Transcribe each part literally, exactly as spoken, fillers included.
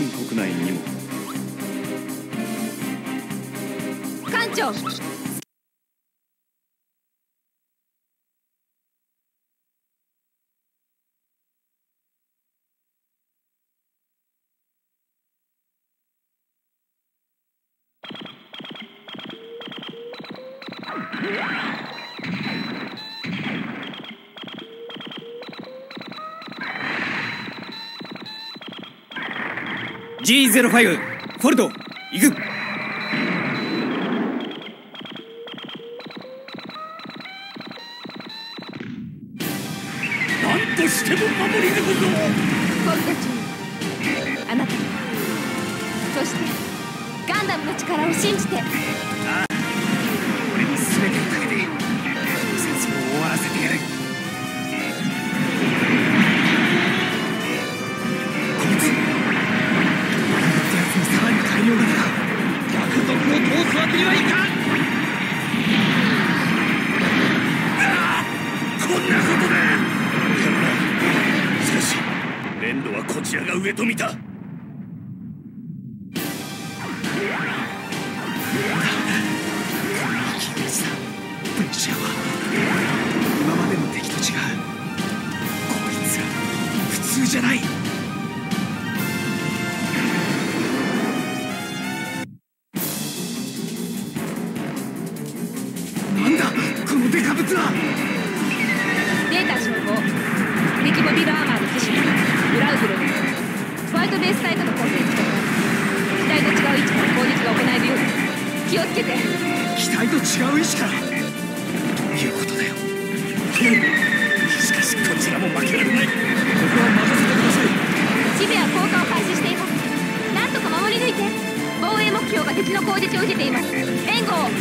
ン国内にも。 艦長。 ジーゼロファイブ フォルト行く。 何としても守り抜くぞ。 僕たちに、あなたに、そしてガンダムの力を信じて。 ああ、俺に全てをかけて戦争を終わらせてやる。こいつってやつにさらに改良がな逆賊を通すわけにはいかん。ああ、こんなことだ。しかし連度はこちらが上と見た。 プレッシャーは今までの敵と違う。こいつら普通じゃない。なんだこのデカブツは。 データ照合。敵ボディラーマーの機種ブラウズロです。ホワイトベース隊との交戦地点機体と違う位置から攻撃が行えるように気をつけて。 機体と違う位置からどういうことだよ。 しかしこちらも負けられない。ここは任せてください。 シビア降下を開始しています。なんとか守り抜いて。防衛目標が敵の攻撃を受けています。援護を。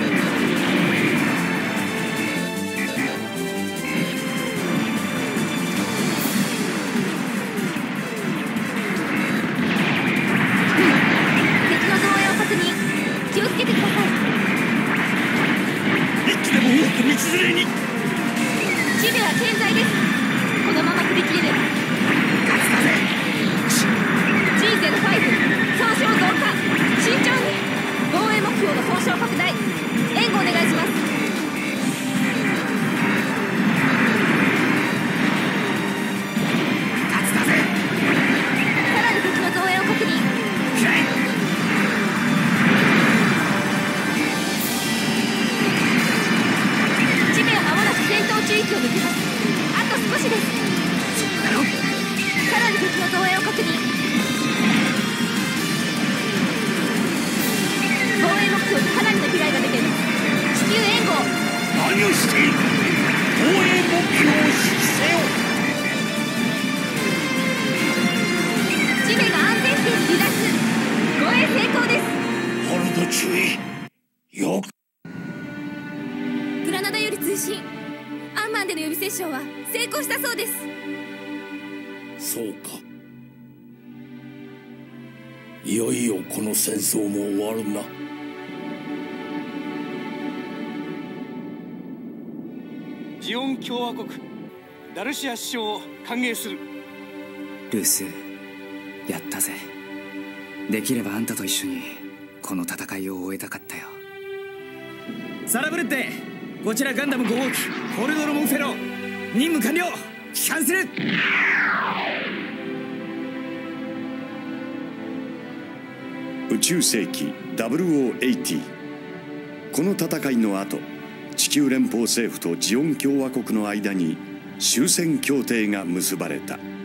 敵の増援を確認。気をつけてください。 一気でも多く道連れに。 シビア健在です。このまま振り切れれば勝つだぜ。 ジーゼロファイブ 損傷増加。慎重に。防衛目標の損傷拡大。援護お願いします。 勝つだぜ。 さらに敵の増援を確認。シビア間もなく戦闘地域を抜けます。あと少しです。 そうだろ。 さらに敵の増援を確認。防衛目標にかなりの被害が出ています。至急援護。 何をしている。防衛目標を指揮せよ。 シビが安全圏に離脱。護衛成功です。 ホルト注意。よく。 グラナダより通信。アンマンでの予備接触は成功したそうです。 そうか。いよいよこの戦争も終わるな。 ジオン共和国ダルシア首相を歓迎する。 ルース、やったぜ。できればあんたと一緒にこの戦いを終えたかったよ。サラブレッテ、こちらガンダムご号機フォルドロモンフェロー、任務完了。帰還する。 宇宙世紀ダブルオーエイティー。この戦いの後、地球連邦政府とジオン共和国の間に終戦協定が結ばれた。